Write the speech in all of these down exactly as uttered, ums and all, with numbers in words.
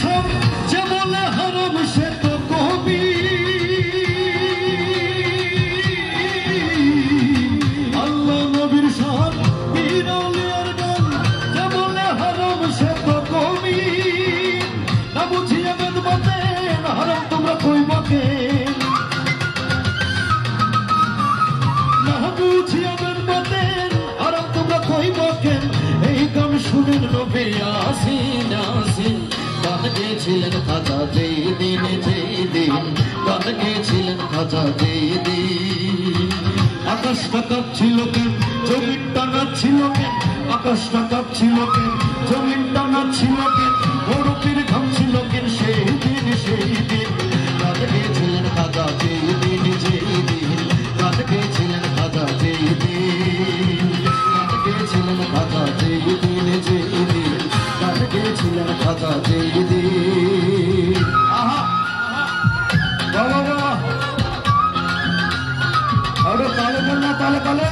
সব যে বলে হারাম সে তো কবি। আল্লাহ নবীর শান পীর আউলিয়ার গান যে বলে হারাম সে তো কবি। না বুঝিয়ে বেদ বাতেন হারাম তোমরা কইবা কেন, না বুঝিয়ে বেদ বাতেন হারাম তোমরা কইবা কেন। এই গান শুনেন নবী আসিন আসিন গান গেয়েছিলেন খাজা যেই দিন যেই দিন গান গেয়েছিলেন খাজা যেই দিন। আকাশটা কাঁপছিল কেন জমিনটা নাচছিল কেন, আকাশটা কাঁপছিল কেন জমিনটা নাচছিল কেন, বরফের ঘামছিল কেন সেই দিন সেই দিন গান গেয়েছিলেন খাজা যেই দিন যেই দিন গান গেয়েছিলেন খাজা যেই দিন গান গেয়েছিলেন খাজা যেই দিন যেই দিন গান গেয়েছিলেন খাজা যেই দিন। আহা বাবা বাবা আরে তালে না তালে তালে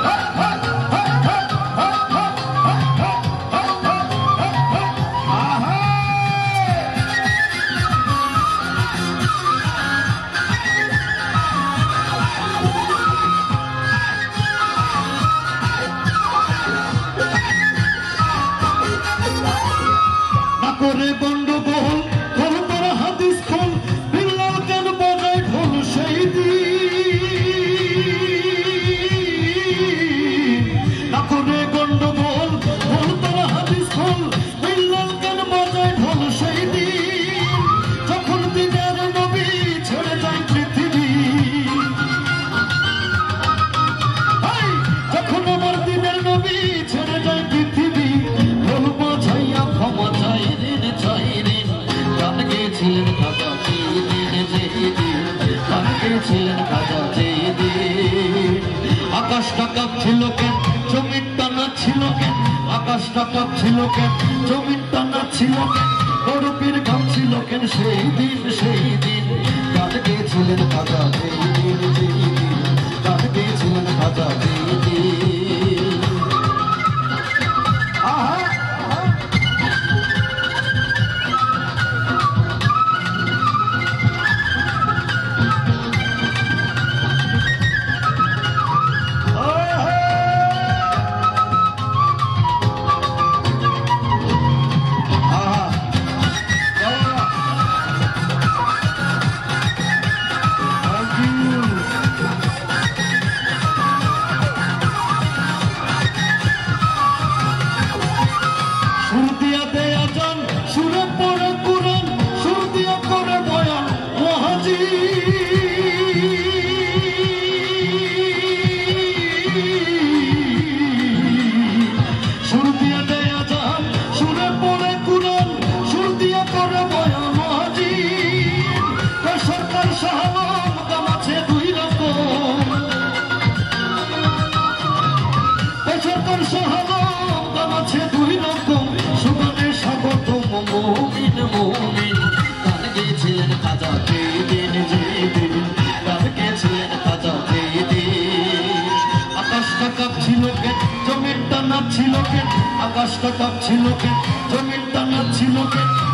করে গন্ডগোল খোল তারা হাদিস খোল বিল্লাল কেন বাজায় ঢোল সেই দিন। না করে গন্ডগোল খোল তারা হাদিস খোল বিল্লাল কেন বাজায় ঢোল সেই দিন। যখন দিনের নবী ছেড়ে যায় পৃথিবী, যখন আমার দিনের নবী ছেড়ে যায় পৃথিবী, ঢোল বাজাইয়া ক্ষমা চাই ঋণ চাই ঋণ গান গেয়েছিলেন খাজা যেই দিন যেই দিন গান গেয়েছিলেন খাজা যেই দিন। আকাশটা কাঁপছিল কেন জমিনটা নাচছিল কেন, আকাশটা কাঁপছিল কেন জমিনটা নাচছিল কেন, বরফের ঘামছিল কেন সেই দিন সেই দিন গান গেয়েছিলেন খাজা যেই দিন যেই দিন গান গেয়েছিলেন খাজা যেই দিন। আহা মুমিন মুমিন গান গেয়েছিলেন খাজা যেই দিন যেই দিন গান গেয়েছিলেন খাজা যেই দিন। আকাশটা কাঁপছিল কেন জমিনটা নাচছিল কেন, আকাশটা কাঁপছিল কেন জমিনটা নাচছিল কেন,